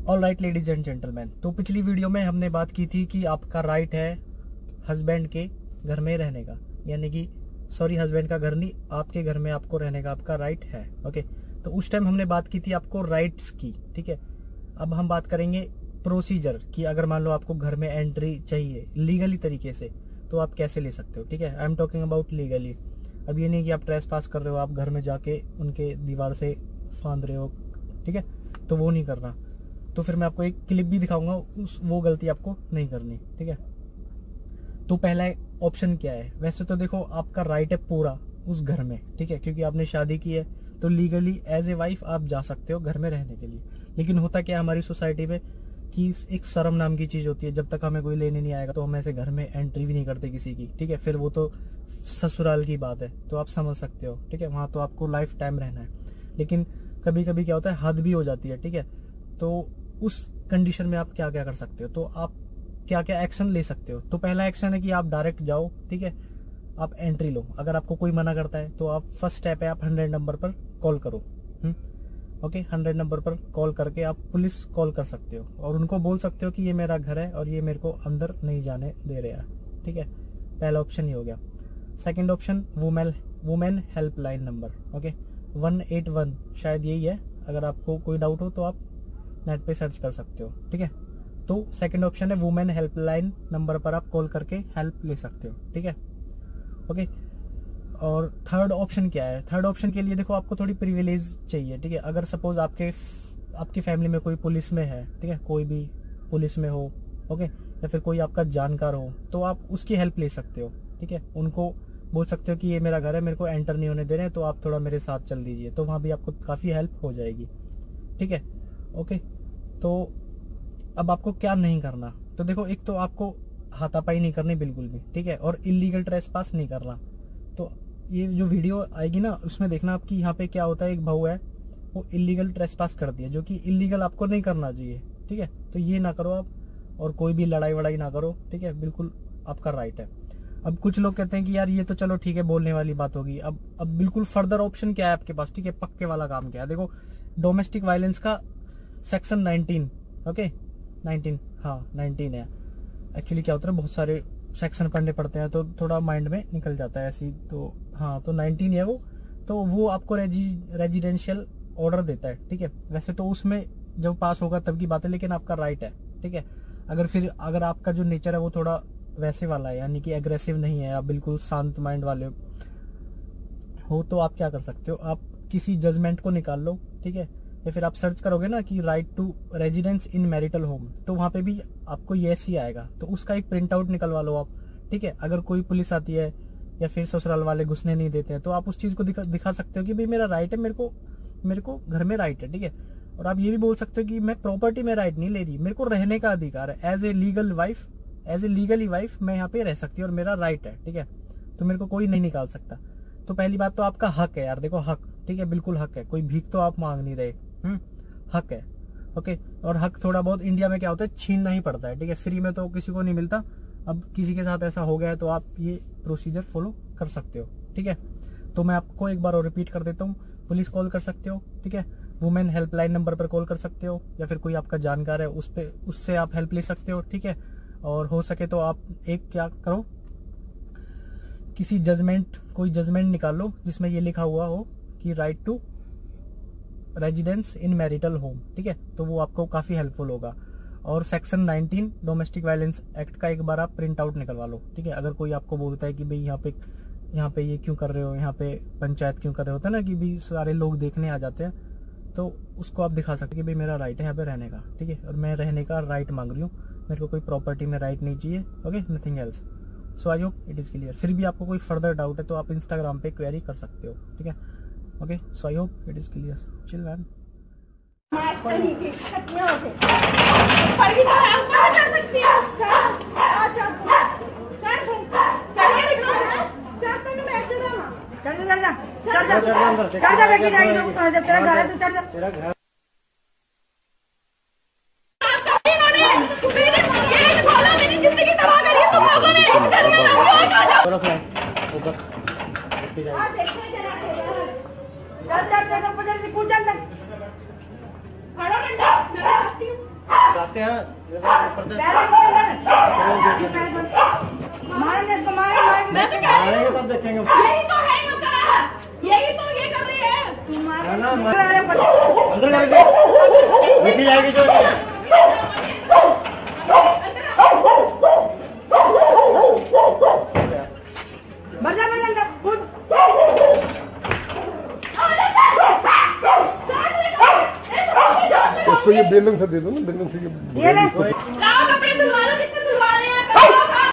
All right ladies and gentleman, तो पिछली video में हमने बात की थी कि आपका राइट है हस्बैंड के घर में रहने का, यानी कि सॉरी हस्बैंड का घर नहीं, आपके घर में आपको रहने का आपका राइट है। ओके, तो उस टाइम हमने बात की थी आपको राइट्स की, ठीक है। अब हम बात करेंगे प्रोसीजर की। अगर मान लो आपको घर में एंट्री चाहिए लीगली तरीके से, तो आप कैसे ले सकते हो, ठीक है। I am talking about legally. अब ये नहीं कि आप ट्रेस पास कर रहे हो, आप घर में जाके उनके दीवार से फांद रहे हो, ठीक है, तो वो नहीं करना। तो फिर मैं आपको एक क्लिप भी दिखाऊंगा, वो गलती आपको नहीं करनी, ठीक है। तो पहला ऑप्शन क्या है, वैसे तो देखो आपका राइट है पूरा उस घर में, ठीक है, क्योंकि आपने शादी की है तो लीगली एज ए वाइफ आप जा सकते हो घर में रहने के लिए। लेकिन होता क्या है हमारी सोसाइटी में कि एक शर्म नाम की चीज होती है, जब तक हमें कोई लेने नहीं आएगा तो हम ऐसे घर में एंट्री भी नहीं करते किसी की, ठीक है। फिर वो तो ससुराल की बात है, तो आप समझ सकते हो, ठीक है, वहां तो आपको लाइफ टाइम रहना है। लेकिन कभी कभी क्या होता है हद भी हो जाती है, ठीक है। तो उस कंडीशन में आप क्या क्या कर सकते हो, तो आप क्या क्या एक्शन ले सकते हो। तो पहला एक्शन है कि आप डायरेक्ट जाओ, ठीक है, आप एंट्री लो। अगर आपको कोई मना करता है तो आप फर्स्ट स्टेप है आप 100 नंबर पर कॉल करो। ओके, 100 नंबर पर कॉल करके आप पुलिस कॉल कर सकते हो और उनको बोल सकते हो कि ये मेरा घर है और ये मेरे को अंदर नहीं जाने दे रहे हैं, ठीक है। पहला ऑप्शन ये हो गया। Second option women helpline number, okay, 181 शायद यही है। अगर आपको कोई डाउट हो तो आप नेट पे सर्च कर सकते हो, ठीक है। तो सेकंड ऑप्शन है वुमेन हेल्पलाइन नंबर पर आप कॉल करके हेल्प ले सकते हो, ठीक है, ओके। और थर्ड ऑप्शन क्या है, थर्ड ऑप्शन के लिए देखो आपको थोड़ी प्रिविलेज चाहिए, ठीक है। अगर सपोज आपकी फैमिली में कोई पुलिस में है, ठीक है, कोई भी पुलिस में हो, ओके, या फिर कोई आपका जानकार हो, तो आप उसकी हेल्प ले सकते हो, ठीक है। उनको बोल सकते हो कि ये मेरा घर है, मेरे को एंटर नहीं होने दे रहे हैं, तो आप थोड़ा मेरे साथ चल दीजिए, तो वहां भी आपको काफी हेल्प हो जाएगी, ठीक है, ओके। तो अब आपको क्या नहीं करना, तो देखो एक तो आपको हाथापाई नहीं करनी बिल्कुल भी, ठीक है, और इलीगल ट्रेसपास नहीं करना। तो ये जो वीडियो आएगी ना उसमें देखना आपकी यहाँ पे क्या होता है, एक भाऊ है वो इलीगल ट्रेसपास कर दिया, जो कि इलीगल आपको नहीं करना चाहिए, ठीक है। तो ये ना करो आप, और कोई भी लड़ाई वड़ाई ना करो, ठीक है, बिल्कुल आपका राइट है। अब कुछ लोग कहते हैं कि यार ये तो चलो ठीक है बोलने वाली बात होगी, अब बिल्कुल फर्दर ऑप्शन क्या है आपके पास, ठीक है, पक्के वाला काम क्या है। देखो डोमेस्टिक वायलेंस का सेक्शन 19, ओके 19, हाँ 19 है। एक्चुअली क्या होता है बहुत सारे सेक्शन पढ़ने पड़ते हैं तो थोड़ा माइंड में निकल जाता है ऐसी, तो हाँ तो 19 है वो। तो वो आपको रेजिडेंशियल ऑर्डर देता है, ठीक है। वैसे तो उसमें जब पास होगा तब की बात है, लेकिन आपका राइट है, ठीक है। अगर आपका जो नेचर है वो थोड़ा वैसे वाला है, यानी कि एग्रेसिव नहीं है, आप बिल्कुल शांत माइंड वाले हो, तो आप क्या कर सकते हो, आप किसी जजमेंट को निकाल लो, ठीक है, या फिर आप सर्च करोगे ना कि right to residence in marital home, तो वहां पे भी आपको यस ही आएगा, तो उसका एक प्रिंट आउट निकलवा लो आप, ठीक है। अगर कोई पुलिस आती है या फिर ससुराल वाले घुसने नहीं देते हैं, तो आप उस चीज को दिखा सकते हो कि भाई मेरा राइट है, मेरे को घर में राइट है, ठीक है। और आप ये भी बोल सकते हो कि मैं प्रॉपर्टी में राइट नहीं ले रही, मेरे को रहने का अधिकार है, एज ए लीगली वाइफ मैं यहाँ पे रह सकती हूँ और मेरा राइट है, ठीक है, तो मेरे को कोई नहीं निकाल सकता। तो पहली बात तो आपका हक है यार, देखो हक, ठीक है, बिल्कुल हक है, कोई भीख तो आप मांग नहीं रहे, हक है, ओके। और हक थोड़ा बहुत इंडिया में क्या होता है छीनना ही पड़ता है, ठीक है, फ्री में तो किसी को नहीं मिलता। अब किसी के साथ ऐसा हो गया है तो आप ये प्रोसीजर फॉलो कर सकते हो, ठीक है। तो मैं आपको एक बार और रिपीट कर देता हूँ, पुलिस कॉल कर सकते हो, ठीक है, वुमेन हेल्पलाइन नंबर पर कॉल कर सकते हो, या फिर कोई आपका जानकार है उससे आप हेल्प ले सकते हो, ठीक है। और हो सके तो आप एक क्या करो, कोई जजमेंट निकाल लो जिसमें ये लिखा हुआ हो कि right to residence in marital home, ठीक है, तो वो आपको काफी हेल्पफुल होगा। और सेक्शन 19 डोमेस्टिक वायलेंस एक्ट का एक बार आप प्रिंट आउट निकलवा लो, ठीक है। अगर कोई आपको बोलता है कि भाई यहाँ पे ये क्यों कर रहे हो, यहाँ पे पंचायत क्यों कर रहे होता है ना कि भाई सारे लोग देखने आ जाते हैं, तो उसको आप दिखा सकते कि भाई मेरा राइट है यहाँ पे रहने का, ठीक है, और मैं रहने का राइट मांग रही हूँ, मेरे को कोई प्रॉपर्टी में राइट नहीं चाहिए, okay, nothing else. So I hope it is clear. फिर भी आपको कोई फर्दर डाउट है तो आप इंस्टाग्राम पे क्वेरी कर सकते हो, ठीक है, okay. So I hope it is clear. Chill man. आते हैं मारेंगे तब देखेंगे। यही तो ये कर रही है अंदर देखी जाएगी जो इसको ये बेलन से दे दो ना, बेलन से ये कपड़े धुलवा लो, कितने धुलवा रहे हैं।